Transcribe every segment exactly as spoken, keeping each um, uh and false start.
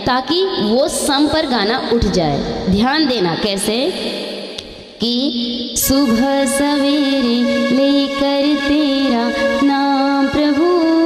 ताकि वो सम पर गाना उठ जाए। ध्यान देना कैसे कि सुबह सवेरे लेकर तेरा नाम प्रभु,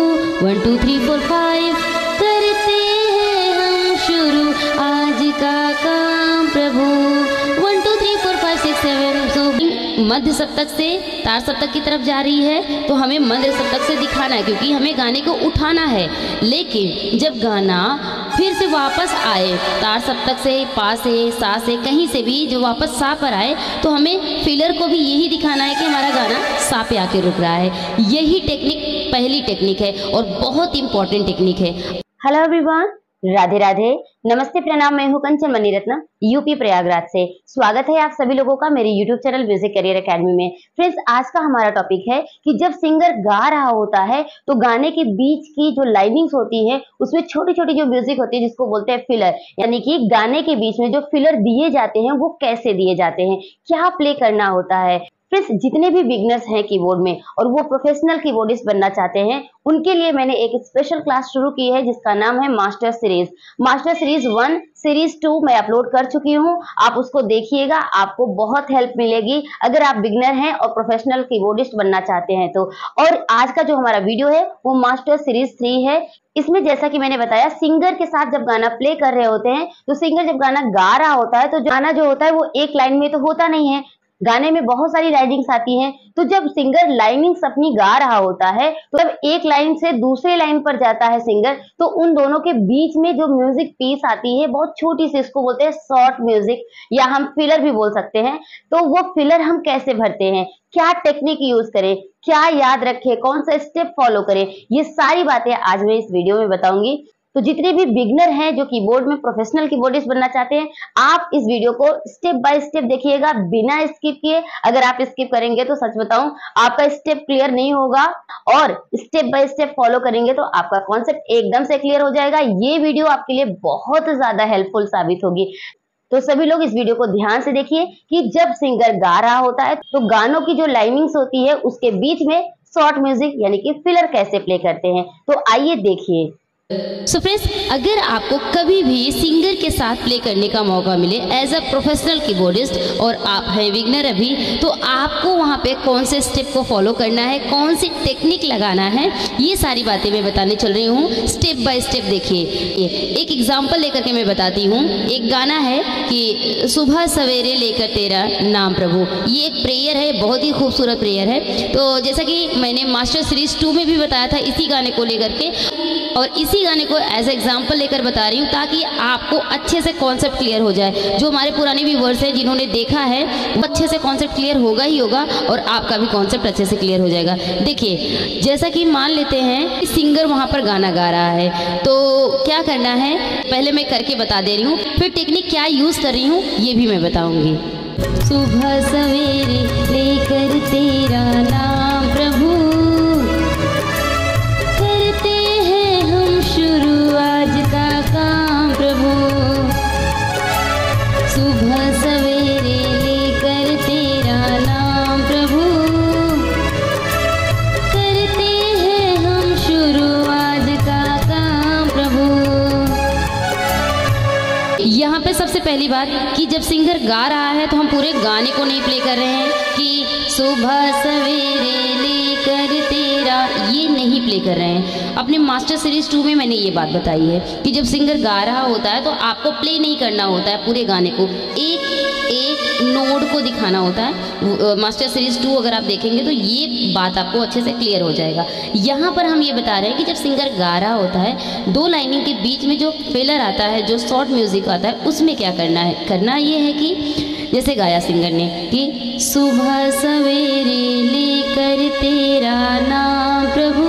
one two three four five करते हैं हम शुरू आज का काम प्रभु, one two three four five six seven. So मध्य सप्तक से तार सप्तक की तरफ जा रही है तो हमें मध्य सप्तक से दिखाना है, क्योंकि हमें गाने को उठाना है। लेकिन जब गाना फिर से वापस आए तार सप्तक से, पा से, सा से, कहीं से भी जो वापस सा पर आए, तो हमें फिलर को भी यही दिखाना है कि हमारा गाना सा पे आके रुक रहा है। यही टेक्निक पहली टेक्निक है और बहुत इंपॉर्टेंट टेक्निक है। हेलो एवरीवन, राधे राधे, नमस्ते, प्रणाम। मैं हूं कंचन मणिरत्न, यूपी प्रयागराज से। स्वागत है आप सभी लोगों का मेरे YouTube channel music career academy में। फ्रेंड्स, आज का हमारा टॉपिक है कि जब सिंगर गा रहा होता है तो गाने के बीच की जो लाइनिंग्स होती है उसमें छोटी छोटी जो म्यूजिक होती है जिसको बोलते हैं फिलर, यानी कि गाने के बीच में जो फिलर दिए जाते हैं वो कैसे दिए जाते हैं, क्या प्ले करना होता है। फ्रेंड्स, जितने भी बिगनर्स हैं कीबोर्ड में और वो प्रोफेशनल कीबोर्डिस्ट बनना चाहते हैं, उनके लिए मैंने एक स्पेशल क्लास शुरू की है जिसका नाम है master series. Master series one, series two मैं अपलोड कर चुकी हूँ, आप उसको देखिएगा, आपको बहुत हेल्प मिलेगी अगर आप बिगनर हैं और प्रोफेशनल कीबोर्डिस्ट बनना चाहते हैं तो। और आज का जो हमारा वीडियो है वो मास्टर सीरीज थ्री है। इसमें जैसा कि मैंने बताया, सिंगर के साथ जब गाना प्ले कर रहे होते हैं तो सिंगर जब गाना गा रहा होता है तो गाना जो होता है वो एक लाइन में तो होता नहीं है, गाने में बहुत सारी लाइनिंग्स आती हैं। तो जब सिंगर लाइनिंग्स अपनी गा रहा होता है तो जब एक लाइन से दूसरे लाइन पर जाता है सिंगर, तो उन दोनों के बीच में जो म्यूजिक पीस आती है बहुत छोटी सी, इसको बोलते हैं शॉर्ट म्यूजिक या हम फिलर भी बोल सकते हैं। तो वो फिलर हम कैसे भरते हैं, क्या टेक्निक यूज करें, क्या याद रखें, कौन सा स्टेप फॉलो करें, ये सारी बातें आज मैं इस वीडियो में बताऊंगी। तो जितने भी बिगनर हैं जो कीबोर्ड में प्रोफेशनल कीबोर्डिस्ट बनना चाहते हैं, आप इस वीडियो को स्टेप बाय स्टेप देखिएगा बिना स्किप किए। अगर आप स्किप करेंगे तो सच बताऊं आपका स्टेप क्लियर नहीं होगा, और स्टेप बाय स्टेप फॉलो करेंगे तो आपका कॉन्सेप्ट एकदम से क्लियर हो जाएगा। ये वीडियो आपके लिए बहुत ज्यादा हेल्पफुल साबित होगी। तो सभी लोग इस वीडियो को ध्यान से देखिए कि जब सिंगर गा रहा होता है तो गानों की जो लाइनिंग्स होती है उसके बीच में शॉर्ट म्यूजिक यानी कि फिलर कैसे प्ले करते हैं। तो आइए देखिए। सो फ्रेंड्स, अगर आपको कभी भी सिंगर के साथ प्ले करने का मौका मिले एज अ प्रोफेशनल कीबोर्डिस्ट और आप हैं बिगनर अभी, तो आपको वहाँ पे कौन से स्टेप को फॉलो करना है, कौन सी टेक्निक लगाना है, ये सारी बातें मैं बताने चल रही हूँ। स्टेप बाय स्टेप देखिए। एक एग्जाम्पल लेकर के मैं बताती हूँ। एक गाना है कि सुबह सवेरे लेकर तेरा नाम प्रभु, ये एक प्रेयर है, बहुत ही खूबसूरत प्रेयर है। तो जैसा कि मैंने मास्टर सीरीज टू में भी बताया था इसी गाने को लेकर के, और इसी गाने को एज एग्जाम्पल लेकर बता रही हूँ ताकि आपको अच्छे से कॉन्सेप्ट क्लियर हो जाए। जो हमारे पुराने व्यूअर्स हैं जिन्होंने देखा है वो अच्छे से कॉन्सेप्ट क्लियर होगा ही होगा और आपका भी कॉन्सेप्ट अच्छे से क्लियर हो जाएगा। देखिए, जैसा कि मान लेते हैं कि सिंगर वहाँ पर गाना गा रहा है तो क्या करना है, पहले मैं करके बता दे रही हूँ, फिर टेक्निक क्या यूज़ कर रही हूँ ये भी मैं बताऊँगी। सुबह सवेरे लेकर तेरा नाम प्रभु, सुबह सवेरे लेकर तेरा नाम प्रभु, करते हैं हम शुरू आज का काम प्रभु। यहाँ पे सबसे पहली बात कि जब सिंगर गा रहा है तो हम पूरे गाने को नहीं प्ले कर रहे हैं कि सुबह सवेरे लेकर तेरा, ये नहीं प्ले कर रहे हैं। अपने मास्टर सीरीज टू में मैंने ये बात बताई है कि जब सिंगर गा रहा होता है तो आपको प्ले नहीं करना होता है पूरे गाने को, एक एक नोड को दिखाना होता है। मास्टर सीरीज टू अगर आप देखेंगे तो ये बात आपको अच्छे से क्लियर हो जाएगा। यहाँ पर हम ये बता रहे हैं कि जब सिंगर गा रहा होता है दो लाइनिंग के बीच में जो फिलर आता है, जो शॉर्ट म्यूजिक आता है, उसमें क्या करना है। करना ये है कि जैसे गाया सिंगर ने कि सुबह सवेरे लेकर तेरा नाम प्रभु,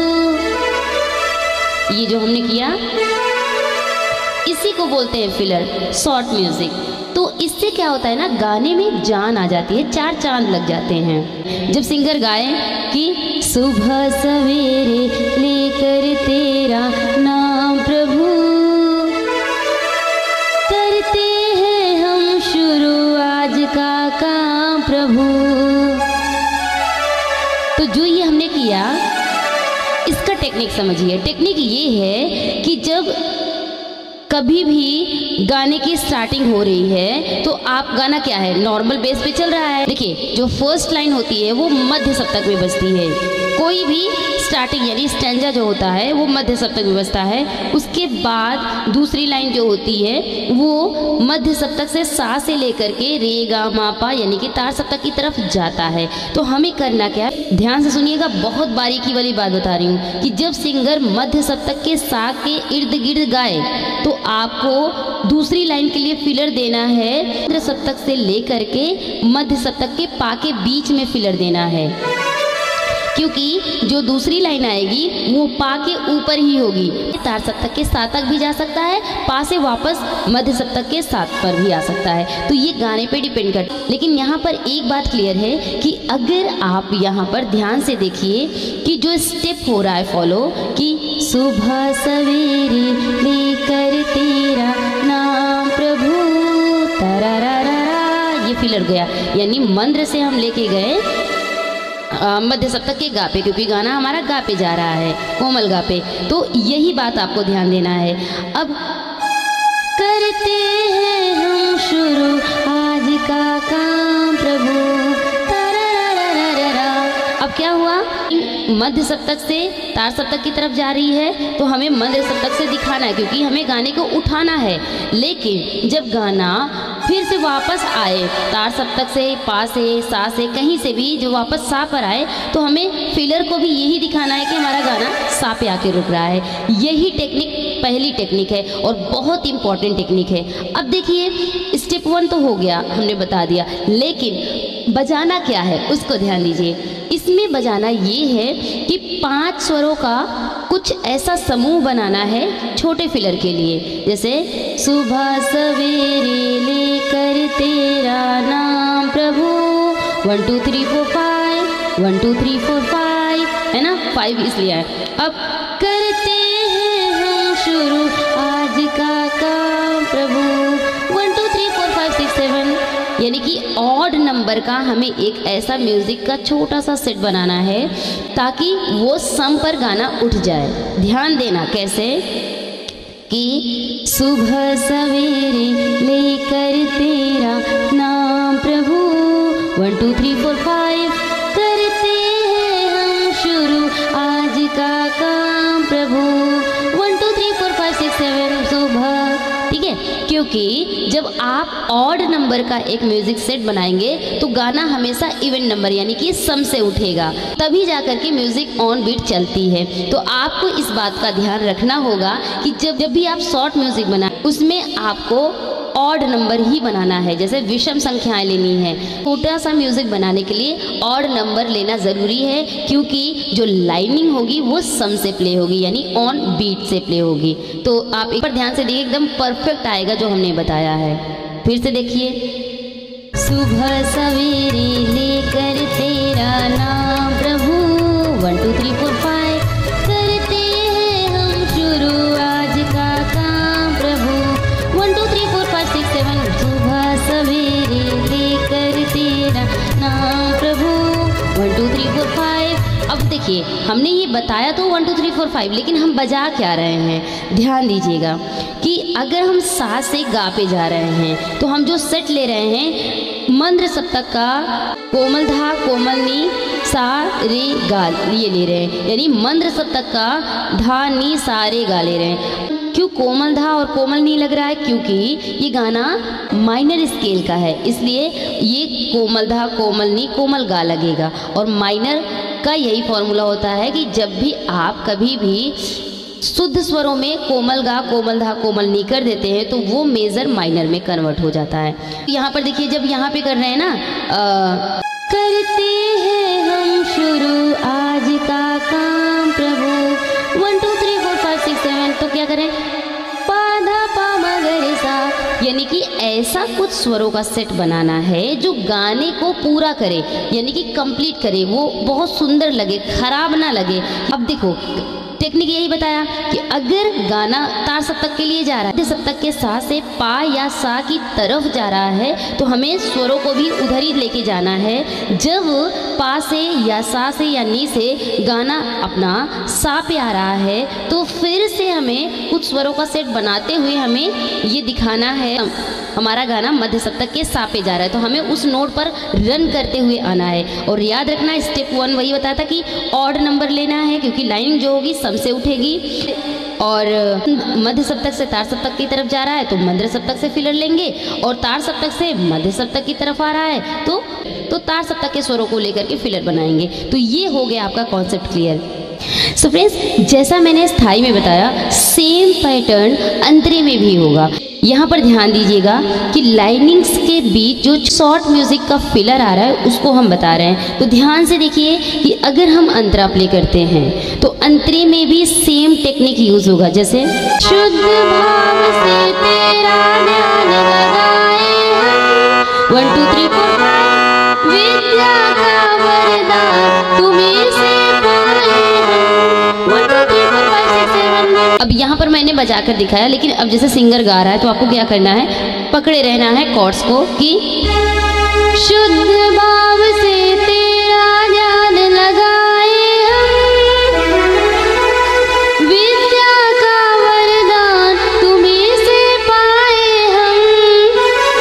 ये जो हमने किया इसी को बोलते हैं फिलर, शॉर्ट म्यूजिक। तो इससे क्या होता है ना, गाने में जान आ जाती है, चार चांद लग जाते हैं। जब सिंगर गाए कि सुबह सवेरे लेकर तेरा नाम प्रभु, करते हैं हम शुरू आज का काम प्रभु, तो जो ये हमने किया है इसका टेक्निक समझिए। टेक्निक ये है कि जब कभी भी गाने की स्टार्टिंग हो रही है तो आप गाना क्या है, नॉर्मल बेस पे चल रहा है। देखिए जो फर्स्ट लाइन होती है वो मध्य सप्तक में बजती है। कोई भी स्टार्टिंग यानी स्टैंजा जो होता है वो मध्य सप्तक में बजता है। उसके बाद दूसरी लाइन जो होती है वो मध्य सप्तक से सा से लेकर के रे गा मा पा यानी कि तार सप्तक की तरफ जाता है। तो हमें करना क्या, ध्यान से सुनिएगा, बहुत बारीकी वाली बात बता रही हूँ कि जब सिंगर मध्य सप्तक के सा के इर्द गिर्द गाए तो आपको दूसरी लाइन के लिए फिलर देना है। मध्य सप्तक से लेकर के मध्य सप्तक के पा के बीच में फिलर देना है, क्योंकि जो दूसरी लाइन आएगी वो पा के ऊपर ही होगी। तार सप्तक के सा तक भी जा सकता है, पा से वापस मध्य सप्तक के सात पर भी आ सकता है। तो ये गाने पे डिपेंड करता है। लेकिन यहाँ पर एक बात क्लियर है कि अगर आप यहाँ पर ध्यान से देखिए कि जो स्टेप हो रहा है फॉलो, कि सुबह सवेरे लेकर तेरा नाम प्रभु तरारारा, ये फिलर गया, यानी मंद्र से हम लेके गए मध्य सप्तक के गा पे, क्योंकि गाना हमारा गा पे जा रहा है, कोमल गा पे। तो यही बात आपको ध्यान देना है। अब करते हैं हम शुरू आज का काम प्रभु तरारारारा। अब क्या हुआ, मध्य सप्तक से तार सप्तक की तरफ जा रही है तो हमें मध्य सप्तक से दिखाना है, क्योंकि हमें गाने को उठाना है। लेकिन जब गाना फिर से वापस आए तार सप्तक से, पा से, सा से, कहीं से भी जो वापस सा पर आए तो हमें फिलर को भी यही दिखाना है कि हमारा गाना सा पे आके रुक रहा है। यही टेक्निक पहली टेक्निक है और बहुत इंपॉर्टेंट टेक्निक है। अब देखिए स्टेप वन तो हो गया, हमने बता दिया, लेकिन बजाना क्या है उसको ध्यान दीजिए। इसमें बजाना ये है कि पांच स्वरों का कुछ ऐसा समूह बनाना है छोटे फिलर के लिए। जैसे सुबह सवेरे लेकर तेरा नाम प्रभु, one two three four five, one two three four five, है ना, फाइव इसलिए है। अब करते हैं हम शुरू आज का काम प्रभु, one two three four five six seven, यानी कि ऑड नंबर का हमें एक ऐसा म्यूजिक का छोटा सा सेट बनाना है ताकि वो सम पर गाना उठ जाए। ध्यान देना कैसे, कि सुबह सवेरे लेकर तेरा नाम प्रभु, one two three four five, करते हैं हम शुरू आज का काम प्रभु, one two three four five six seven, सुबह। ठीक है, क्योंकि जब आप ऑड नंबर का एक म्यूजिक सेट बनाएंगे तो गाना हमेशा इवन नंबर यानी कि सम से उठेगा, तभी जाकर के म्यूजिक ऑन बीट चलती है। तो आपको इस बात का ध्यान रखना होगा कि जब जब भी आप शॉर्ट म्यूजिक बनाएं उसमें आपको ऑड नंबर ही बनाना है। जैसे विषम संख्याएं लेनी है, छोटा सा म्यूजिक बनाने के लिए ऑड नंबर लेना ज़रूरी है, क्योंकि जो लाइनिंग होगी वो सम से प्ले होगी यानी ऑन बीट से प्ले होगी। तो आप एक बार ध्यान से देखिए, एकदम परफेक्ट आएगा जो हमने बताया है। फिर से देखिए, सुबह सवेरे लेकर तेरा नाम प्रभु, one two three four five, करते हैं हम शुरू आज का काम प्रभु, one two three four five six seven, सुबह सवेरे लेकर तेरा नाम प्रभु, one two three four five. अब देखिए हमने ये बताया तो one two three four five, लेकिन हम बजा क्या रहे हैं, ध्यान दीजिएगा कि अगर हम सा से गा पे जा रहे हैं तो हम जो सेट ले रहे हैं मंद्र सप्तक का कोमल धा कोमल नी सा रे गा ये ले रहे हैं, यानी मंद्र सप्तक का धा नी सा रे गा ले रहे हैं। क्यों कोमल धा और कोमल नी लग रहा है, क्योंकि ये गाना माइनर स्केल का है, इसलिए ये कोमल धा कोमल नी कोमल गा लगेगा। और माइनर का यही फॉर्मूला होता है कि जब भी आप कभी भी शुद्ध स्वरों में कोमल गा कोमल धा कोमल नी कर देते हैं तो वो मेजर माइनर में कन्वर्ट हो जाता है। यहाँ पर देखिए, जब यहाँ पे कर रहे हैं ना, आ, करते हैं हम शुरू आज का काम प्रभु, one two three four five six seven, तो क्या करें, पा धा पा मा गा रे सा, यानी कि ऐसा कुछ स्वरों का सेट बनाना है जो गाने को पूरा करे यानी कि कंप्लीट करे, वो बहुत सुंदर लगे, खराब ना लगे। अब देखो टेक्निक यही बताया कि अगर गाना तार सप्तक के लिए जा रहा है, सप्तक के सा से पा या सा की तरफ जा रहा है, तो हमें स्वरों को भी उधर ही लेके जाना है। जब पा से या सा से या नी से गाना अपना सा पे आ रहा है, तो फिर से हमें कुछ स्वरों का सेट बनाते हुए हमें ये दिखाना है हमारा गाना मध्य सप्तक के सा पे जा रहा है, तो हमें उस नोट पर रन करते हुए आना है। और याद रखना, स्टेप वन वही बताया था कि ऑड नंबर लेना है, क्योंकि लाइन जो होगी सम से उठेगी। और मध्य सप्तक से तार सप्तक की तरफ जा रहा है तो मध्य सप्तक से फिलर लेंगे, और तार सप्तक से मध्य सप्तक की तरफ आ रहा है तो तो तार सप्तक के स्वरों को लेकर के फिलर बनाएंगे। तो ये हो गया आपका कॉन्सेप्ट क्लियर। सो फ्रेंड्स, जैसा मैंने स्थाई में बताया, सेम पैटर्न अंतरे में भी होगा। यहाँ पर ध्यान दीजिएगा कि लाइनिंग्स के बीच जो शॉर्ट म्यूजिक का फिलर आ रहा है उसको हम बता रहे हैं। तो ध्यान से देखिए कि अगर हम अंतरा प्ले करते हैं तो अंतरे में भी सेम टेक्निक यूज होगा। जैसे शुद्ध भाव से तेरा ध्यान लगाए हम, one two three four five, विद्या का वरदान तुम्हीं से पाए हम, one two three four five six seven. अब यहाँ पर मैंने बजा कर दिखाया, लेकिन अब जैसे सिंगर गा रहा है तो आपको क्या करना है, पकड़े रहना है कॉर्ड्स को कि शुद्ध भाव से तेरा ध्यान लगाए हम, विद्या का वरदान तुम्हीं से पाए हम।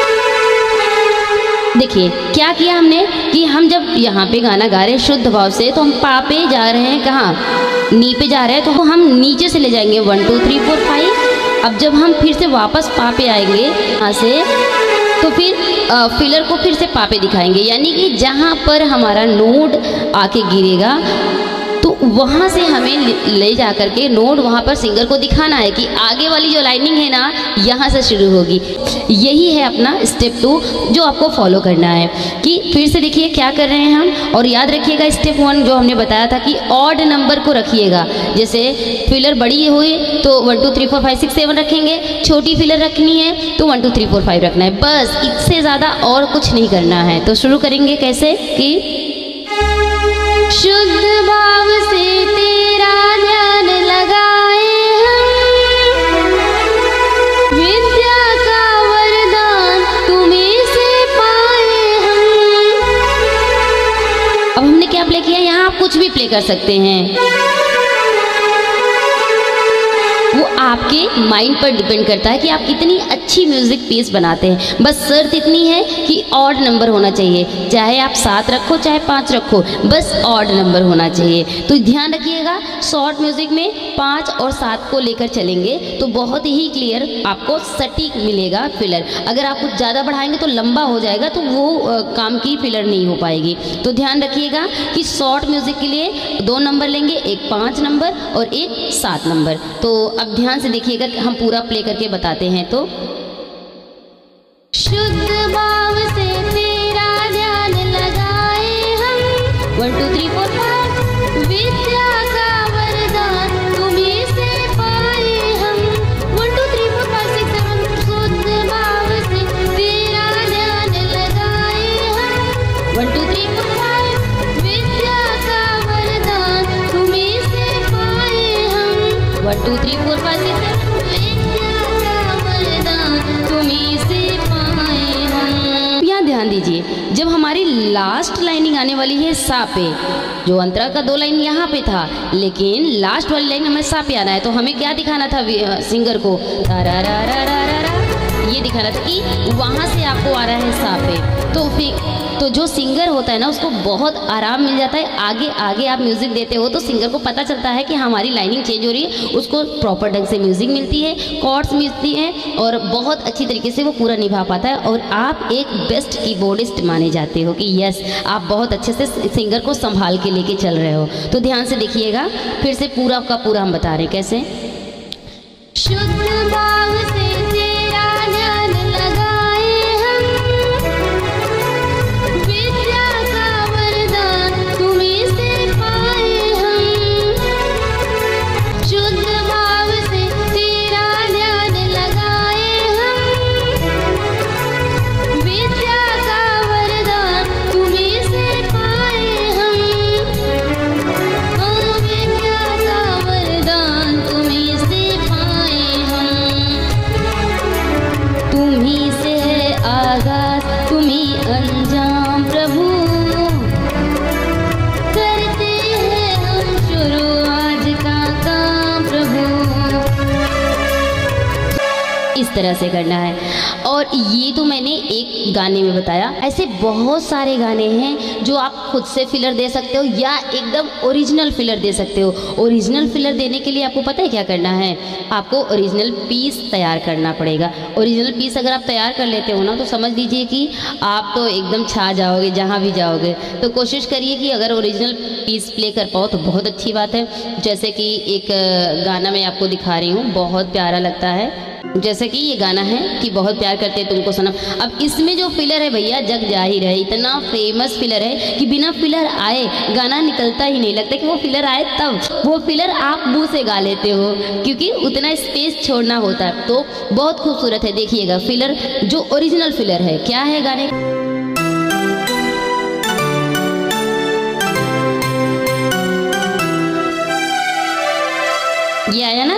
देखिए क्या किया हमने कि हम जब यहाँ पे गाना गा रहे हैं शुद्ध भाव से, तो हम पा पे जा रहे हैं, कहाँ, नी पे जा रहे हैं, तो हम नीचे से ले जाएंगे one two three four five. अब जब हम फिर से वापस पा पे आएंगे यहाँ से, तो फिर फिलर को फिर से पा पे दिखाएंगे, यानी कि जहाँ पर हमारा नोड आके गिरेगा तो वहाँ से हमें ले जा करके नोड वहाँ पर सिंगर को दिखाना है कि आगे वाली जो लाइनिंग है ना यहाँ से शुरू होगी। यही है अपना स्टेप टू जो आपको फॉलो करना है। कि फिर से देखिए क्या कर रहे हैं हम, और याद रखिएगा स्टेप वन जो हमने बताया था कि ऑड नंबर को रखिएगा। जैसे फिलर बड़ी हुई तो one two three four five six seven रखेंगे, छोटी फिलर रखनी है तो one two three four five रखना है, बस इससे ज़्यादा और कुछ नहीं करना है। तो शुरू करेंगे कैसे कि शुद्ध भाव से तेरा ध्यान लगाए हम, विद्या का वरदान तुम्हीं से पाए हम। अब हमने क्या प्ले किया, यहाँ आप कुछ भी प्ले कर सकते हैं, वो आपके माइंड पर डिपेंड करता है कि आप कितनी अच्छी म्यूजिक पीस बनाते हैं। बस शर्त इतनी है कि ऑड नंबर होना चाहिए, चाहे आप सात रखो चाहे पाँच रखो, बस ऑड नंबर होना चाहिए। तो ध्यान रखिएगा, शॉर्ट म्यूजिक में पाँच और सात को लेकर चलेंगे तो बहुत ही क्लियर आपको सटीक मिलेगा फिलर। अगर आप कुछ ज़्यादा बढ़ाएंगे तो लंबा हो जाएगा, तो वो आ, काम की फिलर नहीं हो पाएगी। तो ध्यान रखिएगा कि शॉर्ट म्यूजिक के लिए दो नंबर लेंगे, एक पाँच नंबर और एक सात नंबर। तो अब ध्यान से देखिएगा कि हम पूरा प्ले करके बताते हैं। तो शुद्ध भाव से तेरा ध्यान लगाए हम, one two three four five, विद्या का वरदान तुम्हीं से पाए हम, one two three four five six seven. शुद्ध भाव से तेरा ध्यान लगाए हम, one two three four five, विद्या का वरदान तुम्हीं से पाए हम, one two three four five six seven, विद्या का वरदान तुम्हीं से पाए हम। यहाँ ध्यान दीजिए, जब हमारी लास्ट लाइनिंग आने वाली है सा पे, जो अंतरा का दो लाइन यहाँ पे था, लेकिन लास्ट वाली लाइन हमें सा पे आना है, तो हमें क्या दिखाना था सिंगर को, रा रा रा रा रा रा, ये दिखाना था कि वहाँ से आपको आ रहा है सा पे। तो फिर तो जो सिंगर होता है ना उसको बहुत आराम मिल जाता है। आगे आगे आप म्यूज़िक देते हो तो सिंगर को पता चलता है कि हमारी लाइनिंग चेंज हो रही है, उसको प्रॉपर ढंग से म्यूज़िक मिलती है, कॉर्ड्स मिलती हैं, और बहुत अच्छी तरीके से वो पूरा निभा पाता है। और आप एक बेस्ट कीबोर्डिस्ट माने जाते हो कि यस, आप बहुत अच्छे से सिंगर को संभाल के लेके चल रहे हो। तो ध्यान से देखिएगा, फिर से पूरा का पूरा हम बता रहे हैं कैसे। शुद्ध भाव से तेरा ध्यान लगाए हम, विद्या का वरदान तुम्हीं से पाए हम, शुद्ध भाव से तेरा ध्यान लगाए हम, विद्या का वरदान तुम्हीं से पाए हम, विद्या का वरदान तरह से करना है। और ये तो मैंने एक गाने में बताया, ऐसे बहुत सारे गाने हैं जो आप खुद से फिलर दे सकते हो या एकदम ओरिजिनल फिलर दे सकते हो। ओरिजिनल फिलर देने के लिए आपको पता है क्या करना है, आपको ओरिजिनल पीस तैयार करना पड़ेगा। ओरिजिनल पीस अगर आप तैयार कर लेते हो ना तो समझ लीजिए कि आप तो एकदम छा जाओगे जहाँ भी जाओगे। तो कोशिश करिए कि अगर ओरिजिनल पीस प्ले कर पाओ तो बहुत अच्छी बात है। जैसे कि एक गाना मैं आपको दिखा रही हूँ, बहुत प्यारा लगता है। जैसे कि ये गाना है कि बहुत प्यार करते हैं तुमको सनम। अब इसमें जो फिलर है भैया जग जाहिर है, इतना फेमस फिलर है कि बिना फिलर आए गाना निकलता ही नहीं, लगता कि वो फिलर आए तब वो फिलर आप मुंह से गा लेते हो, क्योंकि उतना स्पेस छोड़ना होता है। तो बहुत खूबसूरत है, देखिएगा फिलर जो ओरिजिनल फिलर है क्या है गाने। ये आया ना,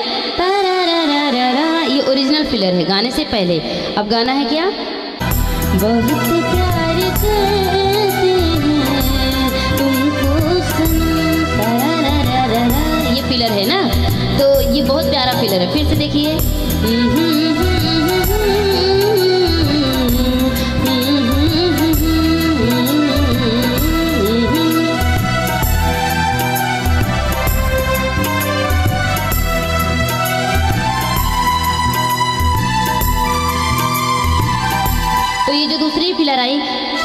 ये ओरिजिनल फिलर है गाने से पहले। अब गाना है क्या, बहुत प्यार करते हैं तुमको सनम, ये फिलर है ना। तो ये बहुत प्यारा फिलर है। फिर से देखिए, तो ये जो दूसरी फिलर आई,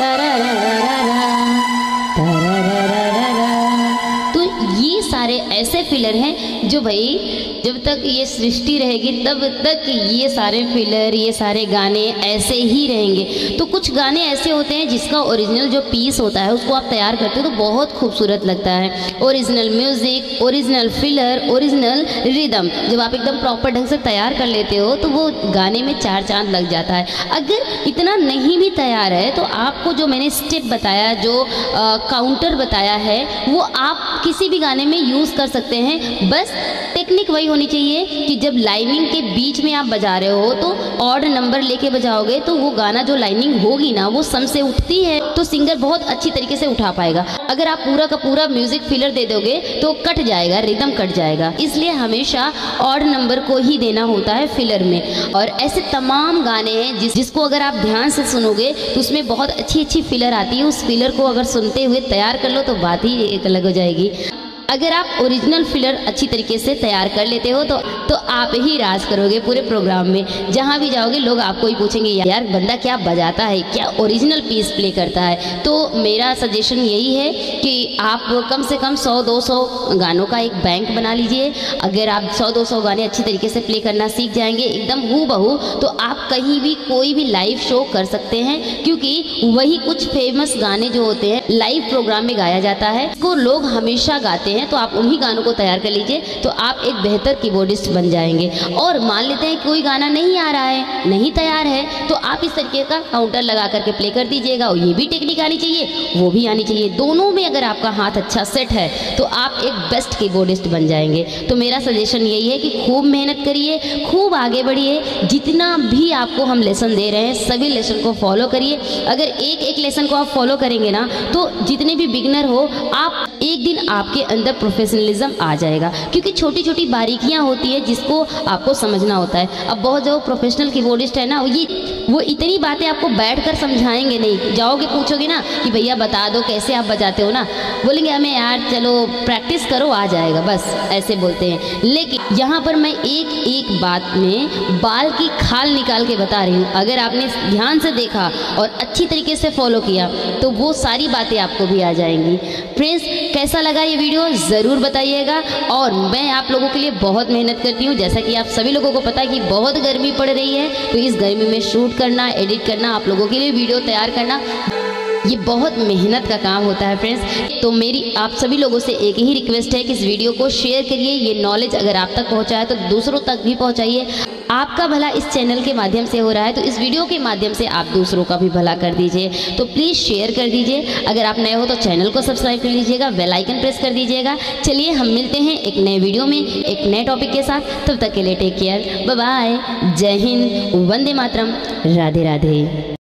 तो ये सारे ऐसे फिलर हैं जो भाई जब तक ये सृष्टि रहेगी तब तक ये सारे फिलर, ये सारे गाने ऐसे ही रहेंगे। तो कुछ गाने ऐसे होते हैं जिसका ओरिजिनल जो पीस होता है उसको आप तैयार करते हो तो बहुत खूबसूरत लगता है। Original music, original filler, original rhythm जब आप एकदम प्रॉपर ढंग से तैयार कर लेते हो तो वो गाने में चार चांद लग जाता है। अगर इतना नहीं भी तैयार है तो आपको जो मैंने स्टेप बताया, जो आ, काउंटर बताया है, वो आप किसी भी गाने में यूज़ कर सकते हैं। बस टेक्निक वही होनी चाहिए कि जब लाइनिंग के बीच में आप बजा रहे हो तो ऑड नंबर लेके बजाओगे तो वो गाना जो लाइनिंग होगी ना वो सम से उठती है तो सिंगर बहुत अच्छी तरीके से उठा पाएगा। अगर आप पूरा का पूरा म्यूजिक फिलर दे दोगे तो कट जाएगा, रिदम कट जाएगा। इसलिए हमेशा ऑड नंबर को ही देना होता है फिलर में। और ऐसे तमाम गाने हैं जिस जिसको अगर आप ध्यान से सुनोगे तो उसमें बहुत अच्छी अच्छी फिलर आती है। उस फिलर को अगर सुनते हुए तैयार कर लो तो बात ही एक अलग हो जाएगी। अगर आप ओरिजिनल फिलर अच्छी तरीके से तैयार कर लेते हो तो तो आप ही राज करोगे पूरे प्रोग्राम में। जहाँ भी जाओगे लोग आपको ही पूछेंगे यार बंदा क्या बजाता है, क्या ओरिजिनल पीस प्ले करता है। तो मेरा सजेशन यही है कि आप कम से कम सौ दो सौ गानों का एक बैंक बना लीजिए। अगर आप सौ दो सौ गाने अच्छी तरीके से प्ले करना सीख जाएंगे एकदम हूबहू, तो आप कहीं भी कोई भी लाइव शो कर सकते हैं। क्योंकि वही कुछ फेमस गाने जो होते हैं लाइव प्रोग्राम में गाया जाता है, इसको लोग हमेशा गाते हैं। तो आप उन्हीं गानों को तैयार कर लीजिए तो आप एक बेहतर कीबोर्डिस्ट बन जाएंगे। और मान लेते हैं कोई गाना नहीं आ रहा है, नहीं तैयार है, तो आप इस तरीके का काउंटर लगा करके प्ले कर दीजिएगा। और ये भी टेक्निक आनी चाहिए, वो भी आनी चाहिए। दोनों में अगर आपका हाथ अच्छा सेट है तो आप एक बेस्ट कीबोर्डिस्ट बन जाएंगे। तो मेरा सजेशन यही है कि खूब मेहनत करिए, खूब आगे बढ़िए। जितना भी आपको हम लेसन दे रहे हैं सभी लेसन को फॉलो करिए। अगर एक एक लेसन को आप फॉलो करेंगे ना तो जितने भी बिगनर हो आप, एक दिन आपके अंदर प्रोफेशनलिज्म आ जाएगा। क्योंकि छोटी छोटी बारीकियां होती है जिसको आपको समझना होता है। अब बहुत जो प्रोफेशनल कीबोर्डिस्ट है ना, ये वो इतनी बातें आपको बैठकर समझाएंगे नहीं। जाओगे पूछोगे ना कि भैया बता दो कैसे आप बजाते हो ना, बोलेंगे हमें यार चलो प्रैक्टिस करो आ जाएगा, बस ऐसे बोलते हैं। लेकिन यहाँ पर मैं एक एक बात में बाल की खाल निकाल के बता रही हूँ। अगर आपने ध्यान से देखा और अच्छी तरीके से फॉलो किया तो वो सारी बातें आपको भी आ जाएंगी। फ्रेंड्स, कैसा लगा ये वीडियो ज़रूर बताइएगा। और मैं आप लोगों के लिए बहुत मेहनत करती हूँ, जैसा कि आप सभी लोगों को पता है कि बहुत गर्मी पड़ रही है, तो इस गर्मी में शूट करना, एडिट करना, आप लोगों के लिए वीडियो तैयार करना, ये बहुत मेहनत का काम होता है फ्रेंड्स। तो मेरी आप सभी लोगों से एक ही रिक्वेस्ट है कि इस वीडियो को शेयर करिए। ये नॉलेज अगर आप तक पहुंचा है तो दूसरों तक भी पहुंचाइए। आपका भला इस चैनल के माध्यम से हो रहा है तो इस वीडियो के माध्यम से आप दूसरों का भी भला कर दीजिए। तो प्लीज़ शेयर कर दीजिए। अगर आप नए हो तो चैनल को सब्सक्राइब कर लीजिएगा, बेल आइकन प्रेस कर दीजिएगा। चलिए हम मिलते हैं एक नए वीडियो में एक नए टॉपिक के साथ। तब तक के लिए टेक केयर, बाय बाय, जय हिंद, वंदे मातरम, राधे राधे।